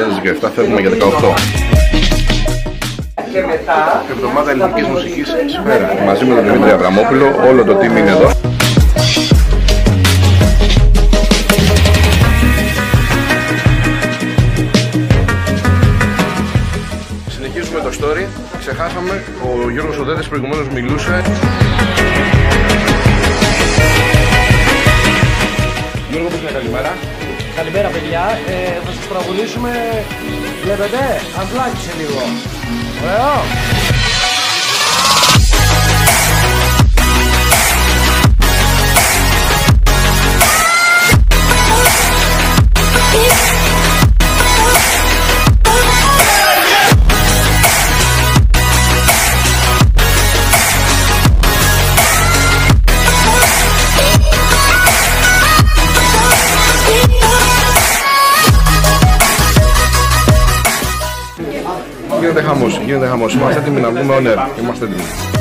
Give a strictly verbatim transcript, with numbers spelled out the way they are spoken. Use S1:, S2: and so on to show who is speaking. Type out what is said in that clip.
S1: χιλιάδες δεκαεπτά φεύγουμε για δεκαοκτώ.
S2: Και μετά...
S1: Εβδομάδα ελληνικής μουσικής Σφαίρα. Μαζί με τον Δημήτρη Αβραμόπουλο, όλο το team είναι εδώ. Συνεχίζουμε το story. Ξεχάσαμε, ο Γιώργος Οδέτης προηγουμένως μιλούσε. Γιώργο, πες μια καλημέρα.
S2: Καλημέρα παιδιά, ε, θα σας τραγουδήσουμε, βλέπετε, αμπλάκι σε λίγο. Ωραίο!
S1: Γίνεται χαμός, γίνεται χαμός. Είμαστε έτοιμοι να βγούμε on air. Είμαστε έτοιμοι.